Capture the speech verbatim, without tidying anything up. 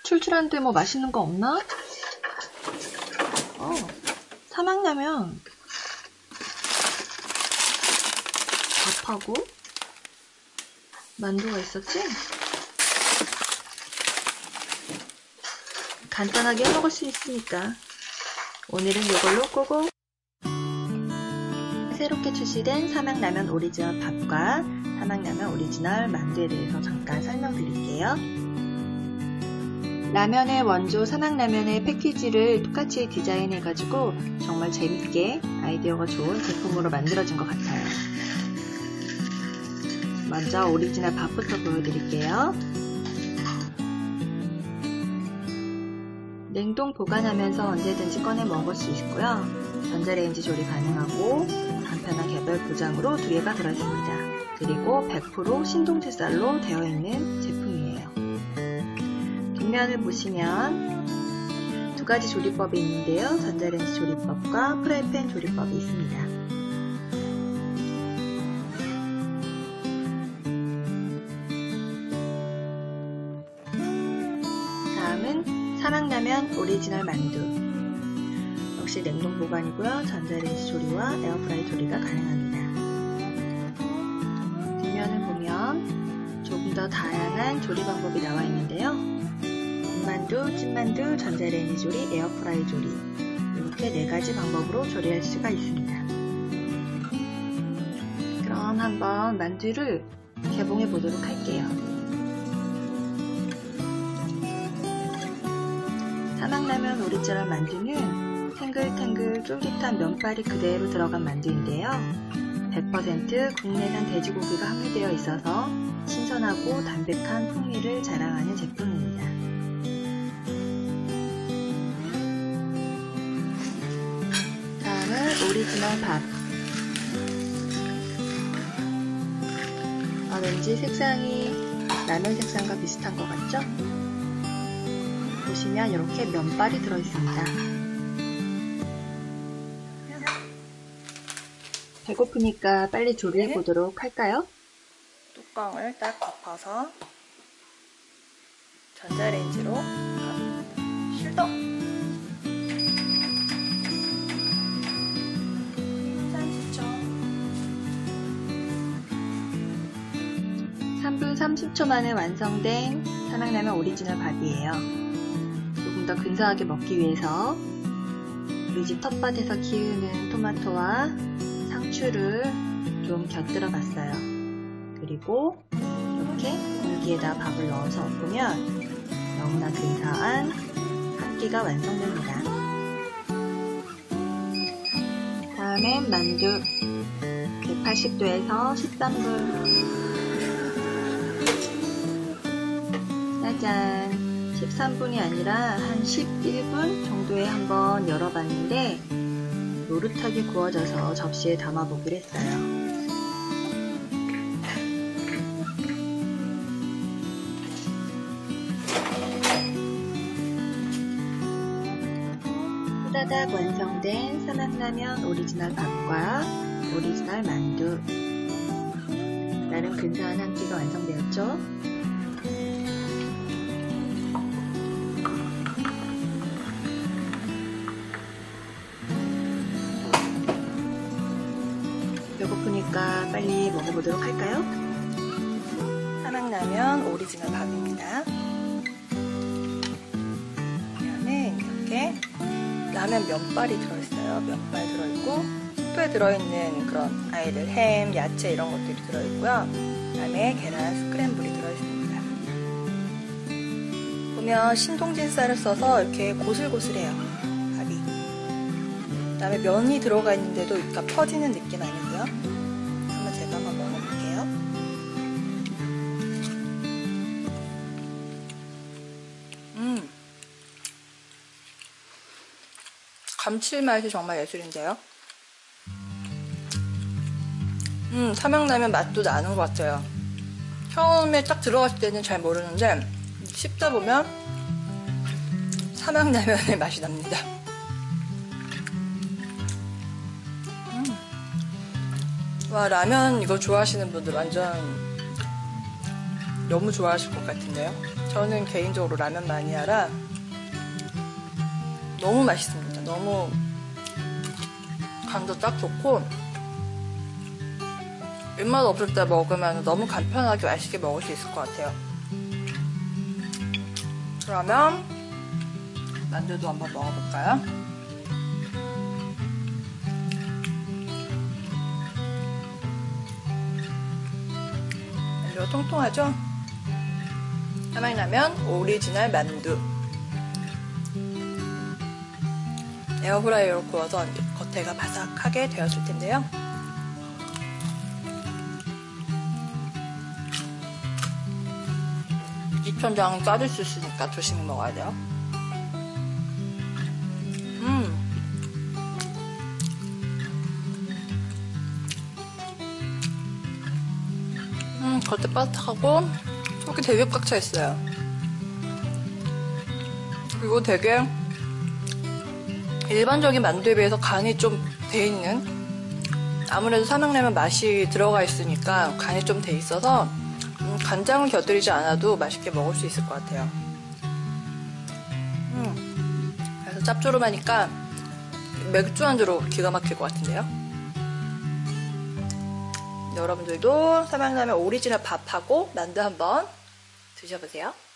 출출한데 뭐 맛있는 거 없나? 어, 삼양라면 밥하고 만두가 있었지? 간단하게 해먹을 수 있으니까 오늘은 이걸로 꼬고. 새롭게 출시된 삼양라면 오리지널 밥과 삼양라면 오리지널 만두에 대해서 잠깐 설명드릴게요. 라면의 원조 삼양라면의 패키지를 똑같이 디자인해가지고 정말 재밌게 아이디어가 좋은 제품으로 만들어진 것 같아요. 먼저 오리지널 밥부터 보여드릴게요. 냉동 보관하면서 언제든지 꺼내 먹을 수 있고요. 전자레인지 조리 가능하고 간편한 개별 포장으로 두 개가 들어있습니다. 그리고 백 퍼센트 신동채쌀로 되어 있는 제품이에요. 뒷면을 보시면 두 가지 조리법이 있는데요. 전자레인지 조리법과 프라이팬 조리법이 있습니다. 다음은 삼양라면 오리지널 만두. 역시 냉동 보관이고요. 전자레인지 조리와 에어프라이 조리가 가능합니다. 뒷면을 보면 조금 더 다양한 조리 방법이 나와 있는데요. 군만두, 찐만두, 전자레인지 조리, 에어프라이 조리, 이렇게 네 가지 방법으로 조리할 수가 있습니다. 그럼 한번 만두를 개봉해 보도록 할게요. 삼양라면 오리지널 만두는 탱글탱글 쫄깃한 면발이 그대로 들어간 만두인데요. 백 퍼센트 국내산 돼지고기가 함유되어 있어서 신선하고 담백한 풍미를 자랑하는 제품입니다. 다음은 오리지널 밥. 아, 왠지 색상이 라면 색상과 비슷한 것 같죠? 보시면 이렇게 면발이 들어있습니다. 배고프니까 빨리 조리해 보도록 할까요? 뚜껑을 딱 덮어서 전자레인지로 실동! 삼십 초. 삼 분 삼십 초 만에 완성된 삼양라면 오리지널 밥이에요. 조금 더 근사하게 먹기 위해서 우리 집 텃밭에서 키우는 토마토와 상추를 좀 곁들여 봤어요. 그리고 이렇게 공기에다 밥을 넣어서 엎으면 너무나 근사한 한 끼가 완성됩니다. 다음엔 만두 백팔십 도에서 십삼 분. 짜잔! 십삼 분이 아니라 한 십일 분 정도에 한번 열어봤는데 노릇하게 구워져서 접시에 담아보기로 했어요. 후다닥 완성된 삼양라면 오리지널 밥과 오리지널 만두. 나름 근사한 한 끼가 완성되었죠? 배고프니까 빨리 먹어보도록 할까요? 삼양라면 오리지널 밥입니다. 라면은 이렇게 라면 면발이 들어있어요. 면발 들어있고 스프에 들어있는 그런 아이들 햄, 야채 이런 것들이 들어있고요. 그다음에 계란 스크램블이 들어있습니다. 보면 신동진 쌀을 써서 이렇게 고슬고슬해요. 밥이. 그다음에 면이 들어가 있는데도 그러니까 퍼지는 느낌 아니고요. 한번 제가 한번 먹어볼게요. 음, 감칠맛이 정말 예술인데요. 음, 삼양라면 맛도 나는 것 같아요. 처음에 딱 들어갔을 때는 잘 모르는데 씹다 보면 삼양라면의 맛이 납니다. 음. 와, 라면 이거 좋아하시는 분들 완전 너무 좋아하실 것 같은데요. 저는 개인적으로 라면 마니아라 너무 맛있습니다. 너무 간도 딱 좋고 입맛 없을 때 먹으면 너무 간편하게 맛있게 먹을 수 있을 것 같아요. 그러면 만두도 한번 먹어볼까요? 만두가 통통하죠? 삼양라면 오리지널 만두. 에어프라이어로 구워서 겉에가 바삭하게 되었을 텐데요. 입천장 까질 수 있으니까 조심히 먹어야 돼요. 음. 음, 겉에 바삭하고 속이 되게 꽉 차 있어요. 그리고 되게 일반적인 만두에 비해서 간이 좀 돼 있는, 아무래도 삼양라면 맛이 들어가 있으니까 간이 좀 돼 있어서 음, 간장을 곁들이지 않아도 맛있게 먹을 수 있을 것 같아요. 음, 그래서 짭조름하니까 맥주 안주로 기가 막힐 것 같은데요. 여러분들도 삼양라면 오리지널 밥하고 만두 한번 드셔보세요.